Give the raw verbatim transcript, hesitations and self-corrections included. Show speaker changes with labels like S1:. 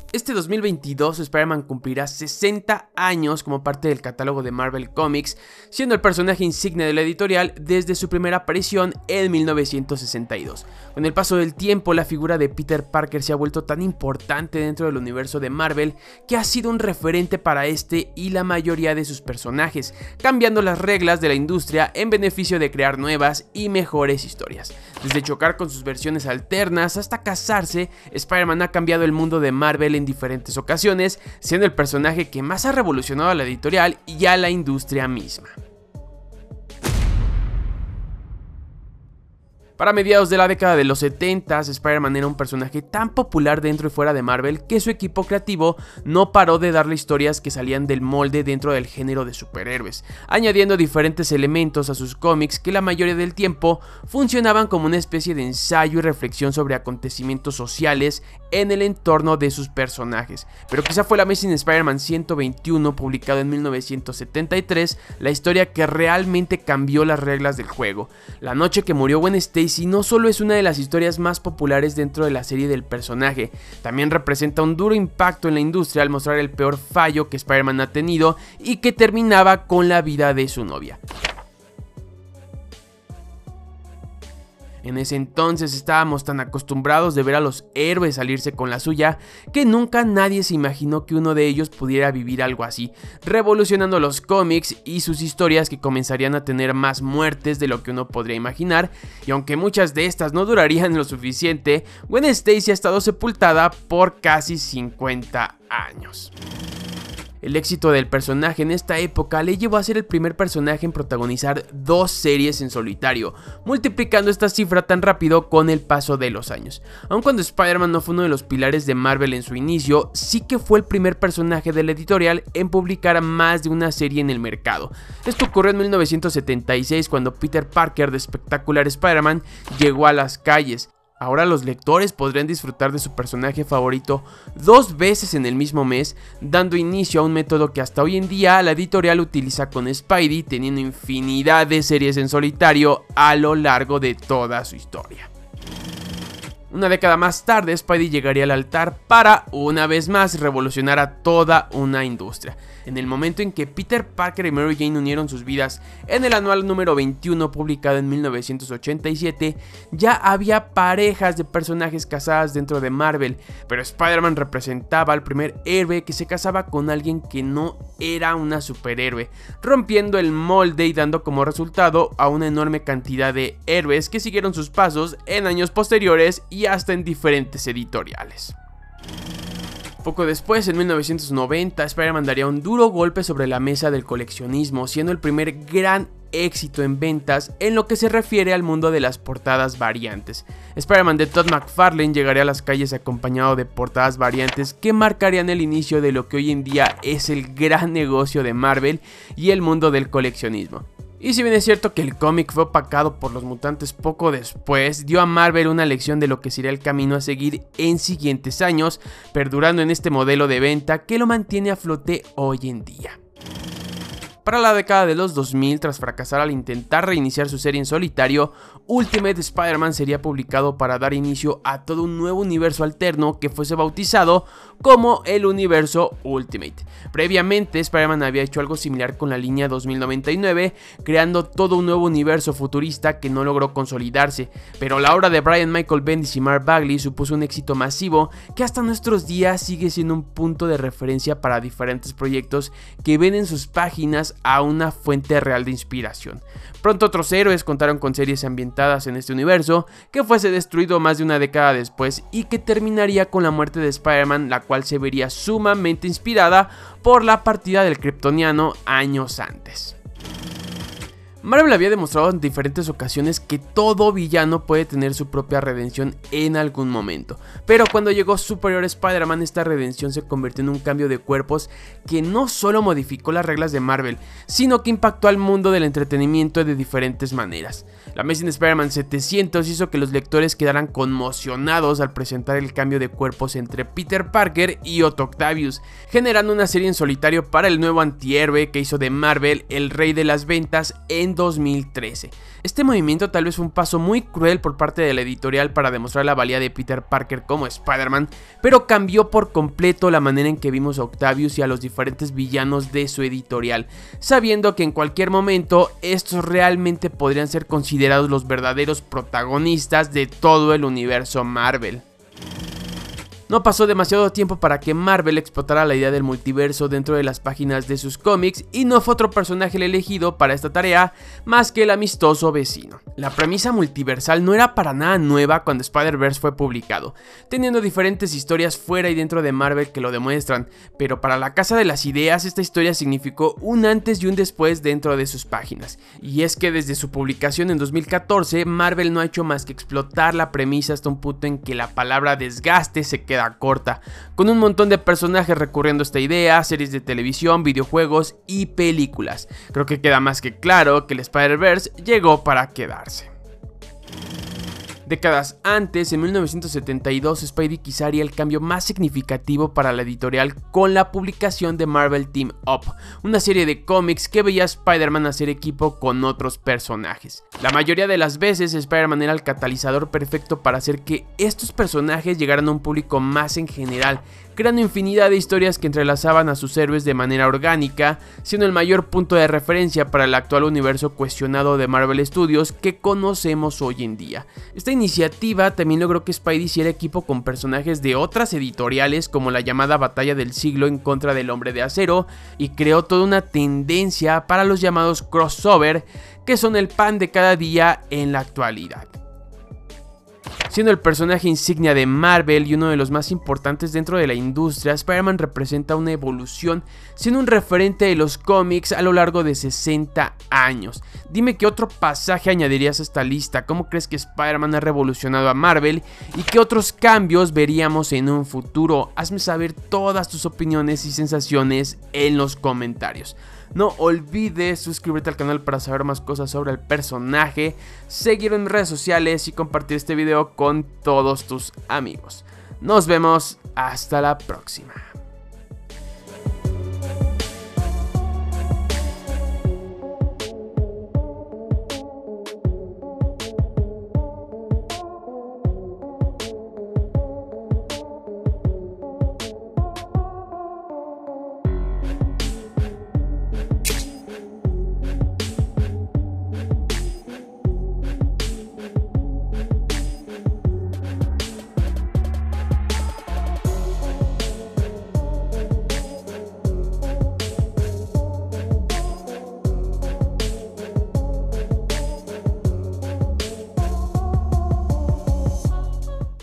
S1: Este dos mil veintidós Spider-Man cumplirá sesenta años como parte del catálogo de Marvel Comics, siendo el personaje insignia de la editorial desde su primera aparición en mil novecientos sesenta y dos. Con el paso del tiempo, la figura de Peter Parker se ha vuelto tan importante dentro del universo de Marvel que ha sido un referente para este y la mayoría de sus personajes, cambiando las reglas de la industria en beneficio de crear nuevas y mejores historias. Desde chocar con sus versiones alternas hasta casarse, Spider-Man ha cambiado el mundo de Marvel en diferentes ocasiones, siendo el personaje que más ha revolucionado a la editorial y a la industria misma. Para mediados de la década de los setenta, Spider-Man era un personaje tan popular dentro y fuera de Marvel que su equipo creativo no paró de darle historias que salían del molde dentro del género de superhéroes, añadiendo diferentes elementos a sus cómics que la mayoría del tiempo funcionaban como una especie de ensayo y reflexión sobre acontecimientos sociales en el entorno de sus personajes. Pero quizá fue la Amazing Spider-Man ciento veintiuno, publicado en mil novecientos setenta y tres, la historia que realmente cambió las reglas del juego. La noche que murió Gwen Stacy no solo es una de las historias más populares dentro de la serie del personaje, también representa un duro impacto en la industria al mostrar el peor fallo que Spider-Man ha tenido y que terminaba con la vida de su novia. En ese entonces estábamos tan acostumbrados de ver a los héroes salirse con la suya que nunca nadie se imaginó que uno de ellos pudiera vivir algo así, revolucionando los cómics y sus historias, que comenzarían a tener más muertes de lo que uno podría imaginar, y aunque muchas de estas no durarían lo suficiente, Gwen Stacy ha estado sepultada por casi cincuenta años. El éxito del personaje en esta época le llevó a ser el primer personaje en protagonizar dos series en solitario, multiplicando esta cifra tan rápido con el paso de los años. Aun cuando Spider-Man no fue uno de los pilares de Marvel en su inicio, sí que fue el primer personaje de la editorial en publicar más de una serie en el mercado. Esto ocurrió en mil novecientos setenta y seis, cuando Peter Parker de Espectacular Spider-Man llegó a las calles. Ahora los lectores podrán disfrutar de su personaje favorito dos veces en el mismo mes, dando inicio a un método que hasta hoy en día la editorial utiliza con Spidey, teniendo infinidad de series en solitario a lo largo de toda su historia. Una década más tarde, Spidey llegaría al altar para, una vez más, revolucionar a toda una industria. En el momento en que Peter Parker y Mary Jane unieron sus vidas en el anual número veintiuno, publicado en mil novecientos ochenta y siete, ya había parejas de personajes casadas dentro de Marvel, pero Spider-Man representaba al primer héroe que se casaba con alguien que no era una superhéroe, rompiendo el molde y dando como resultado a una enorme cantidad de héroes que siguieron sus pasos en años posteriores y hasta en diferentes editoriales. Poco después, en mil novecientos noventa, Spider-Man daría un duro golpe sobre la mesa del coleccionismo, siendo el primer gran éxito en ventas en lo que se refiere al mundo de las portadas variantes. Spider-Man de Todd McFarlane llegaría a las calles acompañado de portadas variantes que marcarían el inicio de lo que hoy en día es el gran negocio de Marvel y el mundo del coleccionismo. Y si bien es cierto que el cómic fue opacado por los mutantes poco después, dio a Marvel una lección de lo que sería el camino a seguir en siguientes años, perdurando en este modelo de venta que lo mantiene a flote hoy en día. Para la década de los dos mil, tras fracasar al intentar reiniciar su serie en solitario, Ultimate Spider-Man sería publicado para dar inicio a todo un nuevo universo alterno que fuese bautizado como el universo Ultimate. Previamente, Spider-Man había hecho algo similar con la línea dos mil noventa y nueve, creando todo un nuevo universo futurista que no logró consolidarse, pero la obra de Brian Michael Bendis y Mark Bagley supuso un éxito masivo que hasta nuestros días sigue siendo un punto de referencia para diferentes proyectos que ven en sus páginas a una fuente real de inspiración. Pronto otros héroes contaron con series ambientadas en este universo que fuese destruido más de una década después y que terminaría con la muerte de Spider-Man, la cual se vería sumamente inspirada por la partida del kryptoniano años antes. Marvel había demostrado en diferentes ocasiones que todo villano puede tener su propia redención en algún momento, pero cuando llegó Superior Spider-Man, esta redención se convirtió en un cambio de cuerpos que no solo modificó las reglas de Marvel, sino que impactó al mundo del entretenimiento de diferentes maneras. La Amazing Spider-Man setecientos hizo que los lectores quedaran conmocionados al presentar el cambio de cuerpos entre Peter Parker y Otto Octavius, generando una serie en solitario para el nuevo antihéroe que hizo de Marvel el rey de las ventas en dos mil trece. Este movimiento tal vez fue un paso muy cruel por parte de la editorial para demostrar la valía de Peter Parker como Spider-Man, pero cambió por completo la manera en que vimos a Octavius y a los diferentes villanos de su editorial, sabiendo que en cualquier momento estos realmente podrían ser considerados los verdaderos protagonistas de todo el universo Marvel. No pasó demasiado tiempo para que Marvel explotara la idea del multiverso dentro de las páginas de sus cómics y no fue otro personaje el elegido para esta tarea más que el amistoso vecino. La premisa multiversal no era para nada nueva cuando Spider-Verse fue publicado, teniendo diferentes historias fuera y dentro de Marvel que lo demuestran, pero para la Casa de las Ideas esta historia significó un antes y un después dentro de sus páginas. Y es que desde su publicación en dos mil catorce, Marvel no ha hecho más que explotar la premisa hasta un punto en que la palabra desgaste se queda corta, con un montón de personajes recurriendo a esta idea, series de televisión, videojuegos y películas. Creo que queda más que claro que el Spider-Verse llegó para quedarse. Décadas antes, en mil novecientos setenta y dos, Spidey quizá haría el cambio más significativo para la editorial con la publicación de Marvel Team Up, una serie de cómics que veía a Spider-Man hacer equipo con otros personajes. La mayoría de las veces Spider-Man era el catalizador perfecto para hacer que estos personajes llegaran a un público más en general, creando infinidad de historias que entrelazaban a sus héroes de manera orgánica, siendo el mayor punto de referencia para el actual universo cuestionado de Marvel Studios que conocemos hoy en día. Esta iniciativa también logró que Spidey hiciera equipo con personajes de otras editoriales como la llamada Batalla del Siglo en contra del Hombre de Acero y creó toda una tendencia para los llamados crossover, que son el pan de cada día en la actualidad. Siendo el personaje insignia de Marvel y uno de los más importantes dentro de la industria, Spider-Man representa una evolución, siendo un referente de los cómics a lo largo de sesenta años. Dime qué otro pasaje añadirías a esta lista, cómo crees que Spider-Man ha revolucionado a Marvel y qué otros cambios veríamos en un futuro. Hazme saber todas tus opiniones y sensaciones en los comentarios. No olvides suscribirte al canal para saber más cosas sobre el personaje, seguirme en mis redes sociales y compartir este video con todos tus amigos. Nos vemos hasta la próxima.